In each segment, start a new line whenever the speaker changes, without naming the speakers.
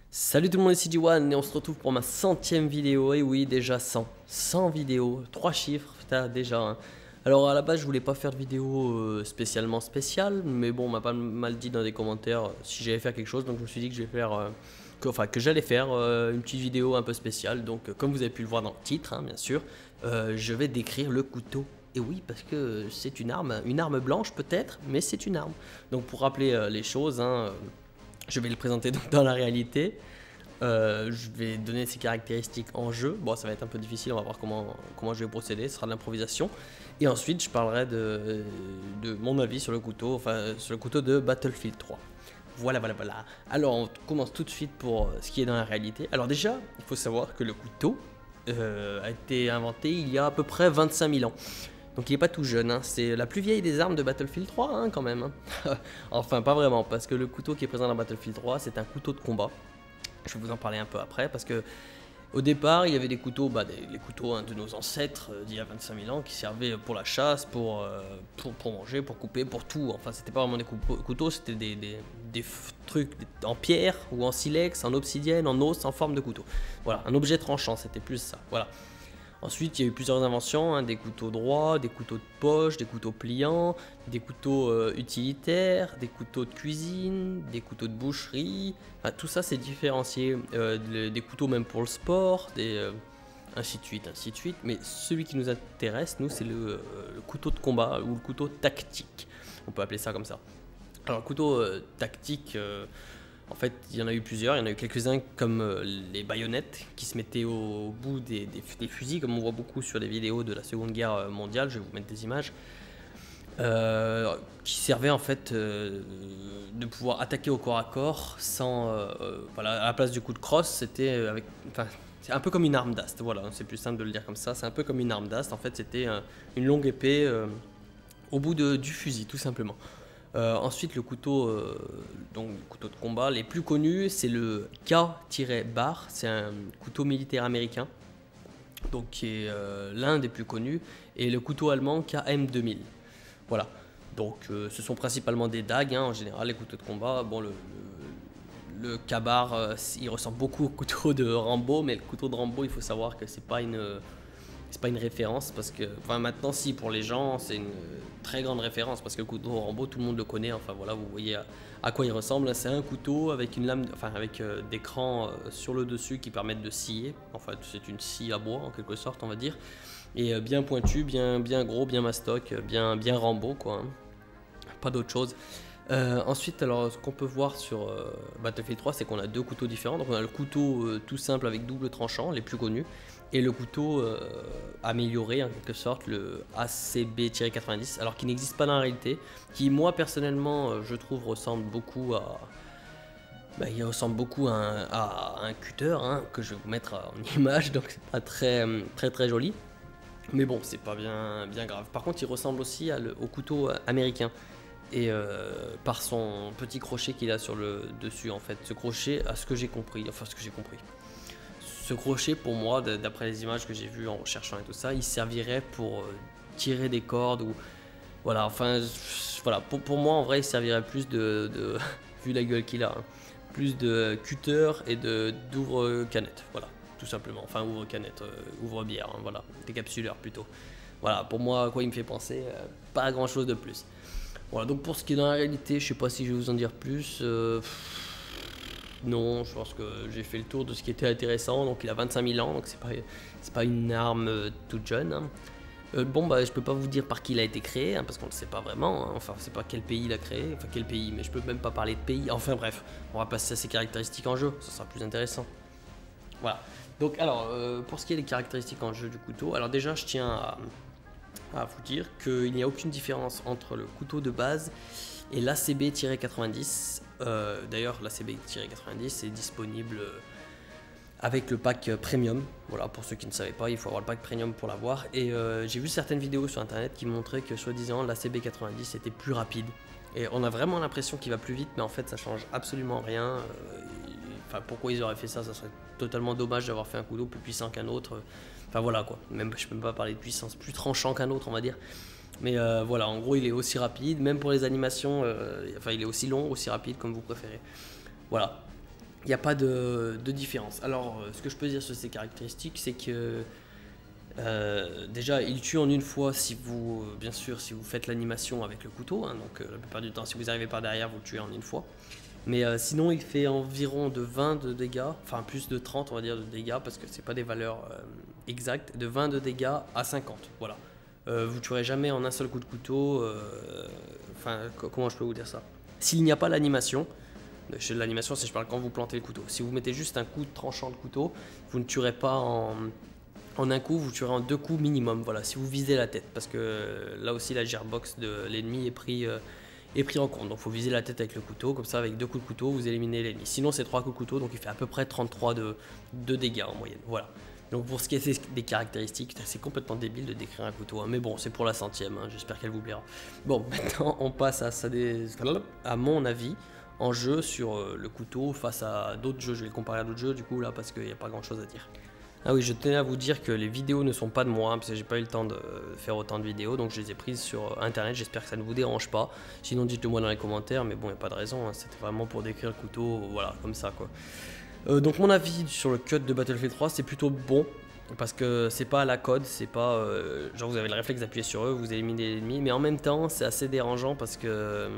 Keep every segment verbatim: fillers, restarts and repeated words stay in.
Salut tout le monde, ici D un et on se retrouve pour ma centième vidéo. Et oui, déjà cent. cent vidéos, trois chiffres, putain, déjà. Hein. Alors à la base, je voulais pas faire de vidéo euh, spécialement spéciale, mais bon, on m'a pas mal dit dans des commentaires euh, si j'allais faire quelque chose, donc je me suis dit que je vais faire, euh, que, enfin que j'allais faire euh, une petite vidéo un peu spéciale. Donc euh, comme vous avez pu le voir dans le titre, hein, bien sûr, euh, je vais décrire le couteau. Et oui, parce que c'est une arme, une arme blanche peut-être, mais c'est une arme. Donc pour rappeler euh, les choses, hein, je vais le présenter donc dans la réalité. Euh, je vais donner ses caractéristiques en jeu. Bon, ça va être un peu difficile, on va voir comment, comment je vais procéder. Ce sera de l'improvisation. Et ensuite, je parlerai de, de mon avis sur le couteau, enfin sur le couteau de Battlefield trois. Voilà, voilà, voilà. Alors, on commence tout de suite pour ce qui est dans la réalité. Alors déjà, il faut savoir que le couteau euh, a été inventé il y a à peu près vingt-cinq mille ans. Donc il n'est pas tout jeune, hein. C'est la plus vieille des armes de Battlefield trois hein, quand même. Hein. Enfin pas vraiment, parce que le couteau qui est présent dans Battlefield trois, c'est un couteau de combat. Je vais vous en parler un peu après, parce que au départ il y avait des couteaux, bah, des, les couteaux hein, de nos ancêtres euh, d'il y a vingt-cinq mille ans qui servaient pour la chasse, pour, euh, pour, pour manger, pour couper, pour tout. Enfin c'était pas vraiment des couteaux, c'était des, des, des trucs en pierre ou en silex, en obsidienne, en os, en forme de couteau. Voilà, un objet tranchant, c'était plus ça. Voilà. Ensuite, il y a eu plusieurs inventions, hein, des couteaux droits, des couteaux de poche, des couteaux pliants, des couteaux euh, utilitaires, des couteaux de cuisine, des couteaux de boucherie. Enfin, tout ça, c'est différencié. Euh, le, des couteaux même pour le sport, des, euh, ainsi de suite, ainsi de suite. Mais celui qui nous intéresse, nous, c'est le, euh, le couteau de combat ou le couteau tactique. On peut appeler ça comme ça. Alors, le couteau euh, tactique... Euh, En fait, il y en a eu plusieurs, il y en a eu quelques-uns comme euh, les baïonnettes qui se mettaient au bout des, des, des fusils, comme on voit beaucoup sur les vidéos de la Seconde Guerre mondiale, je vais vous mettre des images, euh, qui servaient en fait euh, de pouvoir attaquer au corps à corps sans, euh, voilà, à la place du coup de crosse, c'était avec, enfin, c'est un peu comme une arme d'ast, voilà, c'est plus simple de le dire comme ça, c'est un peu comme une arme d'ast, en fait c'était euh, une longue épée euh, au bout de, du fusil, tout simplement. Euh, ensuite, le couteau, euh, donc le couteau de combat, les plus connus, c'est le K-bar, c'est un couteau militaire américain, donc qui est euh, l'un des plus connus, et le couteau allemand K M deux mille. Voilà, donc euh, ce sont principalement des dagues, hein, en général, les couteaux de combat. Bon, le, le, le K-bar, euh, il ressemble beaucoup au couteau de Rambo, mais le couteau de Rambo, il faut savoir que c'est pas une... C'est pas une référence parce que, enfin maintenant si pour les gens c'est une très grande référence parce que le couteau Rambo tout le monde le connaît, enfin voilà vous voyez à, à quoi il ressemble, c'est un couteau avec une lame, enfin avec euh, des crans euh, sur le dessus qui permettent de scier, enfin c'est une scie à bois en quelque sorte on va dire, et euh, bien pointu, bien, bien gros, bien mastoc, bien, bien Rambo quoi, hein. Pas d'autre chose. Euh, ensuite, alors, ce qu'on peut voir sur euh, Battlefield trois, c'est qu'on a deux couteaux différents. Donc, on a le couteau euh, tout simple avec double tranchant, les plus connus, et le couteau euh, amélioré, en quelque sorte, le A C B quatre-vingt-dix, alors qui n'existe pas dans la réalité, qui, moi, personnellement, euh, je trouve, ressemble beaucoup à... Bah, il ressemble beaucoup à un, à un cutter, hein, que je vais vous mettre en image, donc c'est pas très, très, très joli. Mais bon, c'est pas bien, bien grave. Par contre, il ressemble aussi à le, au couteau américain. Et euh, par son petit crochet qu'il a sur le dessus en fait, ce crochet, à ce que j'ai compris, enfin ce que j'ai compris, ce crochet pour moi, d'après les images que j'ai vues en recherchant et tout ça, il servirait pour euh, tirer des cordes ou voilà, enfin voilà, pour, pour moi en vrai il servirait plus de, de vu la gueule qu'il a, hein, plus de cutter et de d'ouvre-canette, voilà, tout simplement, enfin ouvre-canette, euh, ouvre-bière, hein, voilà, décapsuleur plutôt. Voilà, pour moi à quoi il me fait penser, euh, pas grand chose de plus. Voilà, donc pour ce qui est dans la réalité, je sais pas si je vais vous en dire plus. Euh, non, je pense que j'ai fait le tour de ce qui était intéressant. Donc il a vingt-cinq mille ans, donc c'est pas, c'est pas une arme euh, toute jeune. Hein. Euh, bon, bah je peux pas vous dire par qui il a été créé, hein, parce qu'on ne sait pas vraiment. Hein. Enfin, c'est pas quel pays il a créé, enfin quel pays, mais je peux même pas parler de pays. Enfin bref, on va passer à ses caractéristiques en jeu, ça sera plus intéressant. Voilà. Donc alors, euh, pour ce qui est des caractéristiques en jeu du couteau, alors déjà je tiens à... à vous dire qu'il n'y a aucune différence entre le couteau de base et l'A C B quatre-vingt-dix. Euh, D'ailleurs, l'A C B quatre-vingt-dix est disponible avec le pack premium. Voilà, pour ceux qui ne savaient pas, il faut avoir le pack premium pour l'avoir. Et euh, j'ai vu certaines vidéos sur internet qui montraient que soi-disant l'A C B quatre-vingt-dix était plus rapide. Et on a vraiment l'impression qu'il va plus vite, mais en fait ça change absolument rien. Euh, Enfin, pourquoi ils auraient fait ça? Ça serait totalement dommage d'avoir fait un couteau plus puissant qu'un autre. Enfin voilà quoi, même je peux même pas parler de puissance, plus tranchant qu'un autre on va dire. Mais euh, voilà, en gros il est aussi rapide, même pour les animations, euh, enfin il est aussi long, aussi rapide comme vous préférez. Voilà. il n'y a pas de, de différence. Alors, ce que je peux dire sur ces caractéristiques, c'est que euh, déjà, il tue en une fois si vous, bien sûr, si vous faites l'animation avec le couteau. Hein, donc, euh, la plupart du temps, si vous arrivez par derrière, vous le tuez en une fois. Mais euh, sinon, il fait environ de vingt de dégâts, enfin plus de trente, on va dire, de dégâts, parce que c'est pas des valeurs euh, exactes, de vingt de dégâts à cinquante. Voilà. Euh, vous ne tuerez jamais en un seul coup de couteau. Euh, enfin, comment je peux vous dire ça? S'il n'y a pas l'animation, chez l'animation, c'est je parle quand vous plantez le couteau. Si vous mettez juste un coup de tranchant de couteau, vous ne tuerez pas en, en un coup, vous tuerez en deux coups minimum. Voilà, si vous visez la tête, parce que là aussi la gearbox de l'ennemi est pris. Euh, est pris en compte. Donc il faut viser la tête avec le couteau, comme ça avec deux coups de couteau vous éliminez l'ennemi. Sinon c'est trois coups de couteau, donc il fait à peu près trente-trois de, de dégâts en moyenne. Voilà. Donc pour ce qui est des caractéristiques, c'est complètement débile de décrire un couteau, hein. Mais bon, c'est pour la centième, hein. J'espère qu'elle vous plaira. Bon, maintenant on passe à, ça des... à mon avis en jeu sur le couteau face à d'autres jeux. Je vais le comparer à d'autres jeux du coup là parce qu'il n'y a pas grand chose à dire. Ah oui, je tenais à vous dire que les vidéos ne sont pas de moi, hein, parce que j'ai pas eu le temps de faire autant de vidéos, donc je les ai prises sur internet, j'espère que ça ne vous dérange pas. Sinon dites-le moi dans les commentaires, mais bon, il n'y a pas de raison, hein, c'était vraiment pour décrire le couteau, voilà, comme ça quoi. Euh, donc mon avis sur le cut de Battlefield trois, c'est plutôt bon, parce que c'est pas à la code, c'est pas, euh, genre vous avez le réflexe d'appuyer sur eux, vous éliminez l'ennemi, mais en même temps c'est assez dérangeant parce que... Euh,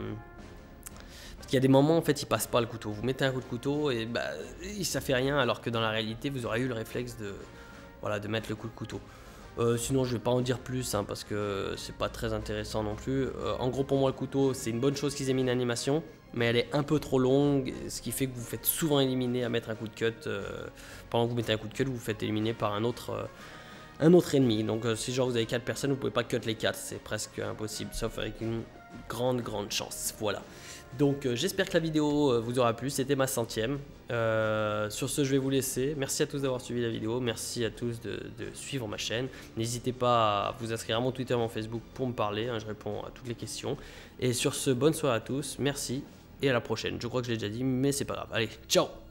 Il y a des moments en fait il passe pas le couteau, vous mettez un coup de couteau et bah, ça fait rien alors que dans la réalité vous aurez eu le réflexe de, voilà, de mettre le coup de couteau. Euh, sinon je vais pas en dire plus hein, parce que c'est pas très intéressant non plus. Euh, en gros pour moi le couteau c'est une bonne chose qu'ils aient mis une animation mais elle est un peu trop longue, ce qui fait que vous faites souvent éliminer à mettre un coup de cut. Euh, pendant que vous mettez un coup de cut vous vous faites éliminer par un autre, euh, un autre ennemi. Donc euh, si genre vous avez quatre personnes vous pouvez pas cut les quatre, c'est presque impossible sauf avec une grande grande chance. Voilà. Donc euh, j'espère que la vidéo euh, vous aura plu, c'était ma centième. Euh, sur ce je vais vous laisser, merci à tous d'avoir suivi la vidéo, merci à tous de, de suivre ma chaîne. N'hésitez pas à vous inscrire à mon Twitter et mon Facebook pour me parler, hein, je réponds à toutes les questions. Et sur ce, bonne soirée à tous, merci et à la prochaine. Je crois que je l'ai déjà dit mais c'est pas grave, allez, ciao!